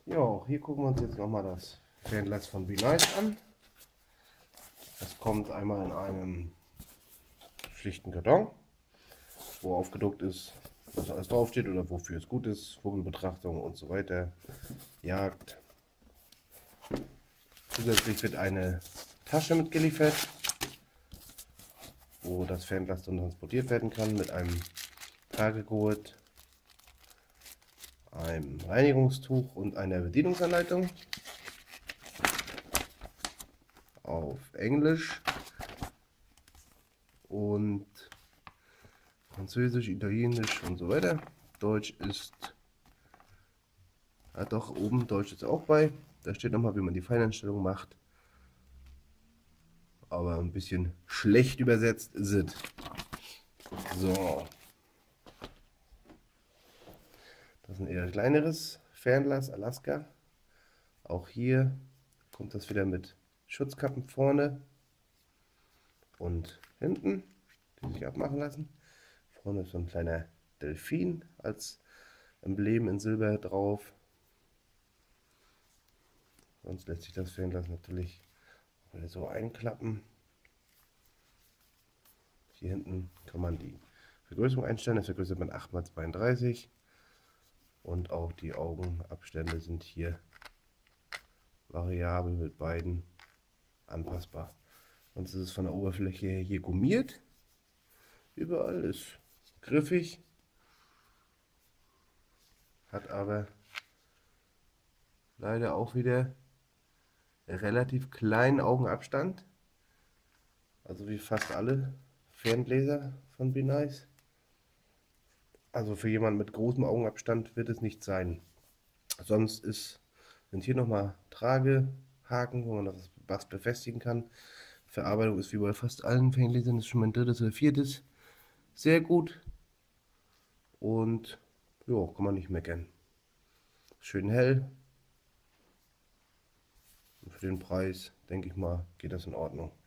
Ja, hier gucken wir uns jetzt nochmal das Fernglas von Be Nice an. Es kommt einmal in einem schlichten Karton, wo aufgedruckt ist, was alles draufsteht oder wofür es gut ist, Vogelbetrachtung und so weiter, Jagd. Zusätzlich wird eine Tasche mitgeliefert, wo das Fernglas dann transportiert werden kann mit einem Tragegurt, einem Reinigungstuch und einer Bedienungsanleitung auf Englisch und Französisch, Italienisch und so weiter. Deutsch ist, doch oben Deutsch ist auch bei. Da steht nochmal, wie man die Feineinstellung macht. Aber ein bisschen schlecht übersetzt ist es. So. Das ist ein eher kleineres Fernglas Alaska. Auch hier kommt das wieder mit Schutzkappen vorne und hinten, die sich abmachen lassen. Vorne ist so ein kleiner Delfin als Emblem in Silber drauf. Sonst lässt sich das Fernglas natürlich wieder so einklappen. Hier hinten kann man die Vergrößerung einstellen. Das vergrößert man 8x32 und auch die Augenabstände sind hier variabel mit beiden anpassbar. Sonst ist es von der Oberfläche her hier gummiert. Überall ist griffig, hat aber leider auch wieder relativ kleinen Augenabstand. Also wie fast alle Ferngläser von Be Nice. Also für jemanden mit großem Augenabstand wird es nicht sein. Sonst sind hier nochmal Tragehaken, wo man was befestigen kann. Verarbeitung ist wie bei fast allen Ferngläsern, das ist schon mein drittes oder viertes. Sehr gut. Und ja, kann man nicht meckern. Schön hell. Und für den Preis, denke ich mal, geht das in Ordnung.